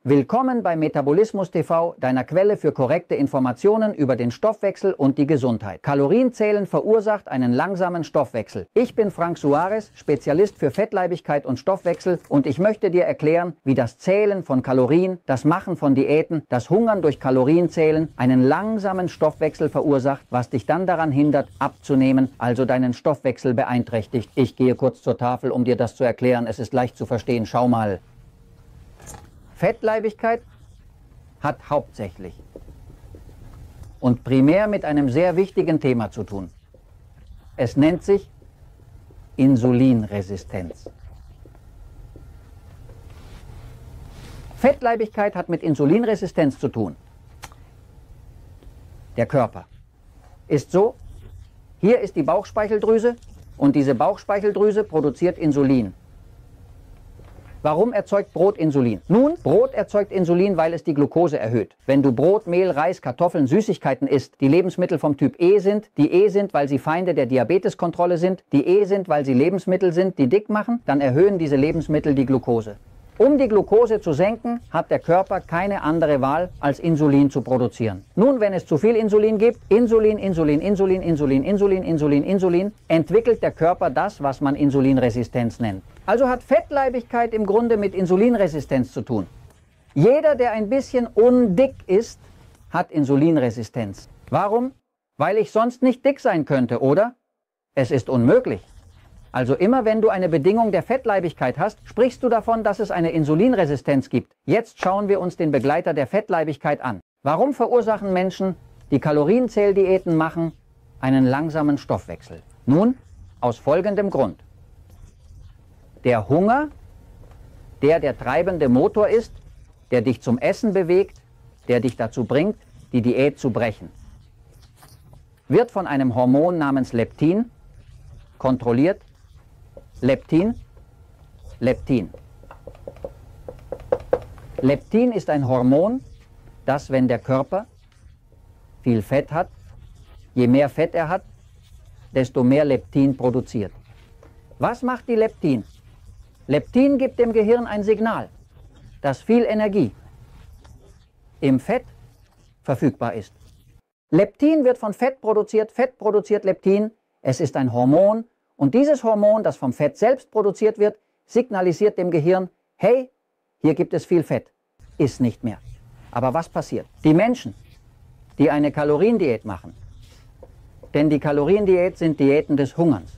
Willkommen bei Metabolismus TV, deiner Quelle für korrekte Informationen über den Stoffwechsel und die Gesundheit. Kalorienzählen verursacht einen langsamen Stoffwechsel. Ich bin Frank Suarez, Spezialist für Fettleibigkeit und Stoffwechsel, und ich möchte dir erklären, wie das Zählen von Kalorien, das Machen von Diäten, das Hungern durch Kalorienzählen einen langsamen Stoffwechsel verursacht, was dich dann daran hindert, abzunehmen, also deinen Stoffwechsel beeinträchtigt. Ich gehe kurz zur Tafel, um dir das zu erklären. Es ist leicht zu verstehen. Schau mal. Fettleibigkeit hat hauptsächlich und primär mit einem sehr wichtigen Thema zu tun. Es nennt sich Insulinresistenz. Fettleibigkeit hat mit Insulinresistenz zu tun. Der Körper ist so, hier ist die Bauchspeicheldrüse und diese Bauchspeicheldrüse produziert Insulin. Warum erzeugt Brot Insulin? Nun, Brot erzeugt Insulin, weil es die Glucose erhöht. Wenn du Brot, Mehl, Reis, Kartoffeln, Süßigkeiten isst, die Lebensmittel vom Typ E sind, die E sind, weil sie Feinde der Diabeteskontrolle sind, die E sind, weil sie Lebensmittel sind, die dick machen, dann erhöhen diese Lebensmittel die Glucose. Um die Glucose zu senken, hat der Körper keine andere Wahl, als Insulin zu produzieren. Nun, wenn es zu viel Insulin gibt, Insulin, entwickelt der Körper das, was man Insulinresistenz nennt. Also hat Fettleibigkeit im Grunde mit Insulinresistenz zu tun. Jeder, der ein bisschen undick ist, hat Insulinresistenz. Warum? Weil ich sonst nicht dick sein könnte, oder? Es ist unmöglich. Also immer wenn du eine Bedingung der Fettleibigkeit hast, sprichst du davon, dass es eine Insulinresistenz gibt. Jetzt schauen wir uns den Begleiter der Fettleibigkeit an. Warum verursachen Menschen, die Kalorienzähldiäten machen, einen langsamen Stoffwechsel? Nun, aus folgendem Grund. Der Hunger, der treibende Motor ist, der dich zum Essen bewegt, der dich dazu bringt, die Diät zu brechen, wird von einem Hormon namens Leptin kontrolliert. Leptin. Leptin ist ein Hormon, das, wenn der Körper viel Fett hat, je mehr Fett er hat, desto mehr Leptin produziert. Was macht die Leptin? Leptin gibt dem Gehirn ein Signal, dass viel Energie im Fett verfügbar ist. Leptin wird von Fett produziert Leptin. Es ist ein Hormon. Und dieses Hormon, das vom Fett selbst produziert wird, signalisiert dem Gehirn, hey, hier gibt es viel Fett, iss nicht mehr. Aber was passiert? Die Menschen, die eine Kaloriendiät machen, denn die Kaloriendiät sind Diäten des Hungerns.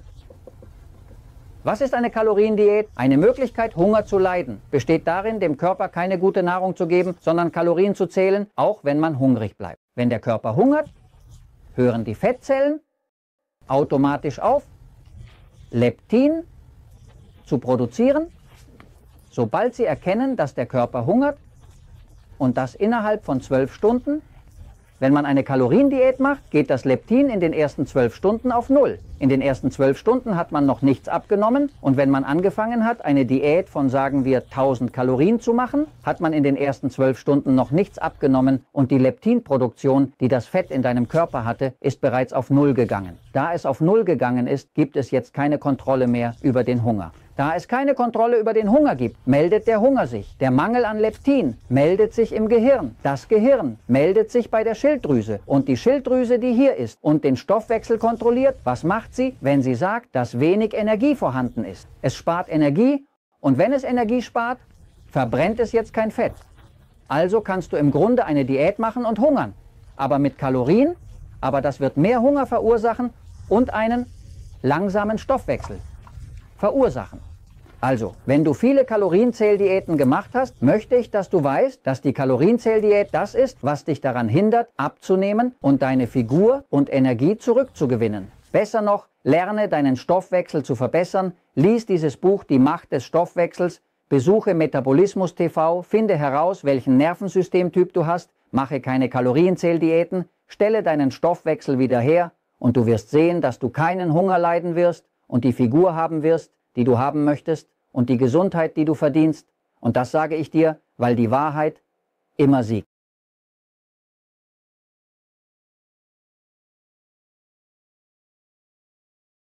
Was ist eine Kaloriendiät? Eine Möglichkeit, Hunger zu leiden, besteht darin, dem Körper keine gute Nahrung zu geben, sondern Kalorien zu zählen, auch wenn man hungrig bleibt. Wenn der Körper hungert, hören die Fettzellen automatisch auf, Leptin zu produzieren, sobald sie erkennen, dass der Körper hungert, und das innerhalb von 12 Stunden. Wenn man eine Kaloriendiät macht, geht das Leptin in den ersten 12 Stunden auf 0. In den ersten 12 Stunden hat man noch nichts abgenommen, und wenn man angefangen hat, eine Diät von, sagen wir, 1000 Kalorien zu machen, hat man in den ersten 12 Stunden noch nichts abgenommen, und die Leptinproduktion, die das Fett in deinem Körper hatte, ist bereits auf 0 gegangen. Da es auf 0 gegangen ist, gibt es jetzt keine Kontrolle mehr über den Hunger. Da es keine Kontrolle über den Hunger gibt, meldet der Hunger sich. Der Mangel an Leptin meldet sich im Gehirn. Das Gehirn meldet sich bei der Schilddrüse. Und die Schilddrüse, die hier ist und den Stoffwechsel kontrolliert, was macht sie, wenn sie sagt, dass wenig Energie vorhanden ist? Es spart Energie, und wenn es Energie spart, verbrennt es jetzt kein Fett. Also kannst du im Grunde eine Diät machen und hungern. Aber mit Kalorien, aber das wird mehr Hunger verursachen und einen langsamen Stoffwechsel verursachen. Also, wenn du viele Kalorienzähldiäten gemacht hast, möchte ich, dass du weißt, dass die Kalorienzähldiät das ist, was dich daran hindert, abzunehmen und deine Figur und Energie zurückzugewinnen. Besser noch, lerne deinen Stoffwechsel zu verbessern, lies dieses Buch Die Macht des Stoffwechsels, besuche Metabolismus TV, finde heraus, welchen Nervensystemtyp du hast, mache keine Kalorienzähldiäten, stelle deinen Stoffwechsel wieder her, und du wirst sehen, dass du keinen Hunger leiden wirst und die Figur haben wirst, die du haben möchtest, und die Gesundheit, die du verdienst. Und das sage ich dir, weil die Wahrheit immer siegt.